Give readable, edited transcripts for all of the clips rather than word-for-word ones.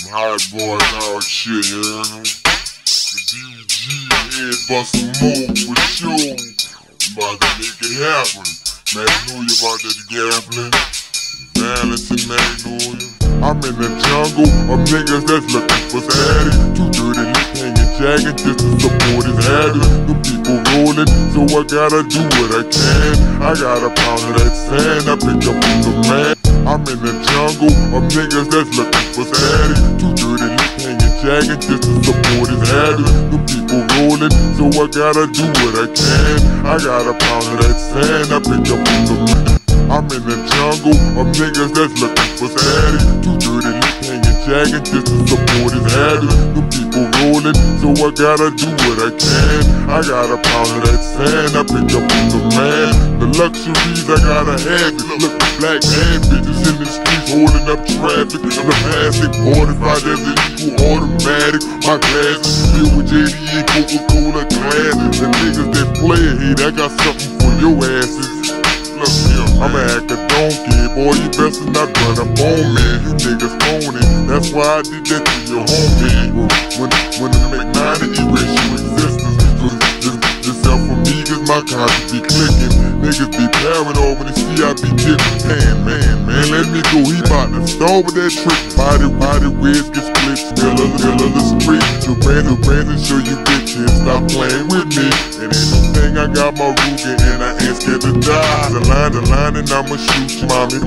hot boy dog shit, you know? The DG head bustin' move for sure. About to make it happen. Magnolia about that gambling. Balance and Magnolia. I'm in the jungle of niggas that's looking for static. Too dirty lip hanging jagging just to support his habit. The people rolling, so I gotta do what I can. I got a pound of that sand, I pick up from the man. I'm in the jungle of niggas that's looking for static. Too dirty lip hanging jagging just to support his habit. The people rolling, so I gotta do what I can. I got a pound of that sand, I pick up from the man. I'm in the jungle of niggas that's looking for static. Too dirty lip hanging jagging just to support his habit. The people rolling, so I gotta do what I can. I got a pound of that sand, I pick up from the man. The luxuries I gotta have it. Look, black hand bitches in the streets holding up traffic. The plastic 45 there's an equal automatic. My glasses filled with JD and Coca-Cola glass. The niggas that play hate, I got something for your asses. Look here, I'ma act a donkey, boy, you best not run up on me. You niggas phony, that's why I did that to your homie. When the McNine erase your existence, yourself for me, cause my conscience be clicking. Niggas be paranoid when they see I be getting man, let me go, he bout to start with that trick. Body wigs get split, middle of the street. Two brands and show you bitches, stop playing with me. It ain't no thing, I got my Ruger and I ain't scared to die. The line and I'ma shoot you, mommy,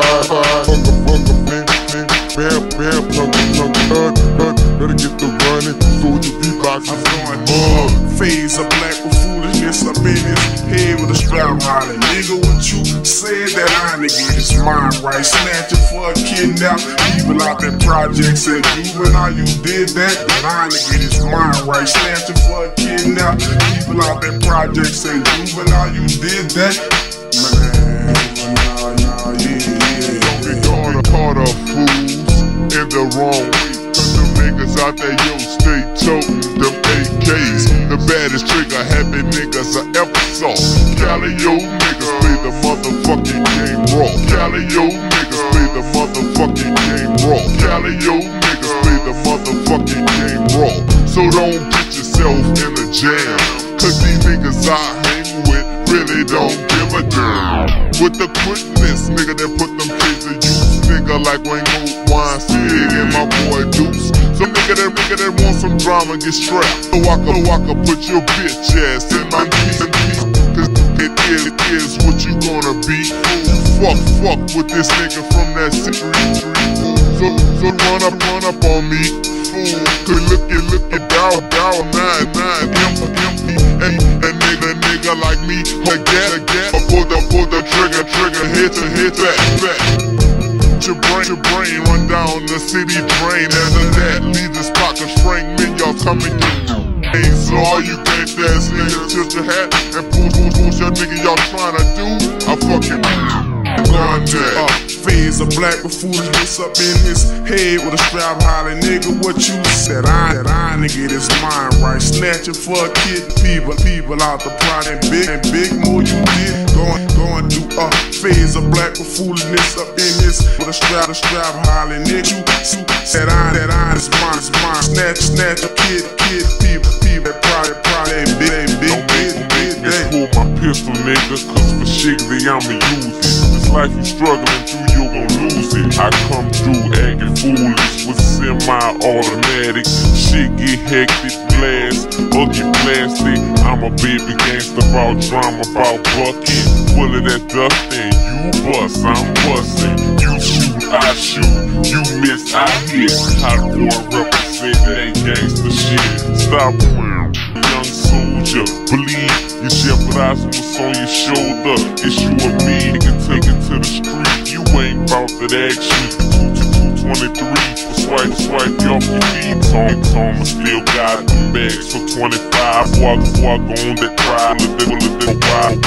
funga, bam, better get the running, so you beatbox. I'm going mug, phase of black with foolishness up in his head with a strap hollering. Nigga, what you said that I nigga is mine, right? Snatching for a kidnap, people out there projects said juvenile, you did that, but I nigga is mine, right? Snatching for a kidnap, people out there projects said juvenile, you did that, man. Don't get caught up, fools, in the wrong way. Cause them niggas out there, yo, stay toting them AKs. The baddest trigger happy niggas I ever saw. Cali, yo, niggas play the motherfucking game raw. Cali, yo, niggas play the motherfucking game raw. Cali, yo, niggas play the motherfucking game raw. So don't get yourself in a jam, cause these niggas I hang with really don't give a damn. With the quickness, nigga, that put them kids to use. Nigga like Wayne Wine, Sig, and my boy Deuce. So nigga that want some drama get strapped. So I can put your bitch ass in my knees. Cause it is what you gonna be. Fuck with this nigga from that street. So run up on me, fool. Cause look it, down, 9, empty. And nigga like me, get, pull the trigger, hit back. Your brain run down the city drain. After that, leave the spot, cause Frank men, y'all coming in. So all you bitch ass niggas, tilt your hat and push your nigga y'all tryna do, I fucking done that. Phase of black with foolishness up in his head with a strap hollering. Nigga, what you said, I nigga, this mine, right? Snatching for a kid, people out the pride and big more you did. Going through a phase of black with foolishness up in his with a strap hollering. Nigga, you said I this mine. Snatch a kid, people pride and big. Pull my pistol, nigga, cause for shiggly I'ma use it. This life you struggling through, you gon' lose it. I come through acting foolish with semi-automatic. Shit get hectic, get plastic. I'm a baby gangster about drama, about bucket. Pull it at dust and you bust, I'm bustin'. You shoot, I shoot, you miss, I hit. Hot boy represent that gangster shit. Stop playing, young soldier, believe. You jeopardize what's on your shoulder. It's you or me, nigga, take it to the street. You ain't bout that action. 223, swipe you off your feet. Tom still got them bags for 25. Walk on that ride, little wild.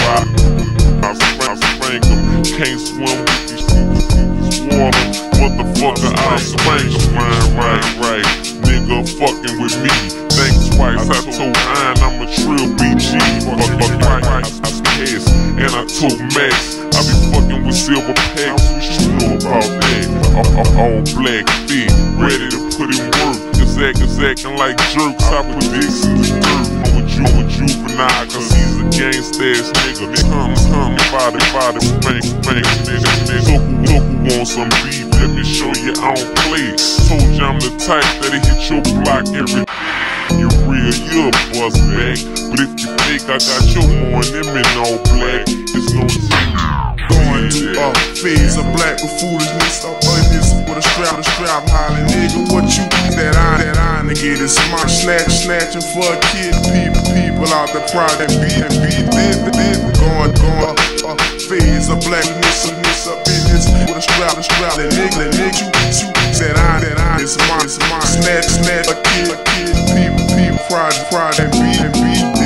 I spank them, can't swim with these water. Motherfucker, I spank you, right. Nigga fucking with me. Think twice, I told Iron I'm a trill BG. But I pass, and I told Max I be fucking with silver packs. What you know about that? All black feet, ready to put put in work. Just acting like jerks. I put dicks in the dirt. I'm a juvenile, cause he's a gangsta-ass nigga. Come body, bank, nigga. Toku want some beef, let me show you I don't play. Told you I'm the type that'll hit your block every day. You real, you a bust back. But if you think I got your more in them in all black, it's no going to a phase of black with foolishness. Up on this with a strap, hollering nigga, what you that I nigga, this my snatching for a kid. People out there proud and beat going a phase of blackness up in this with a strap, and nigga, you that I it's my snatch a kid. People pride and beat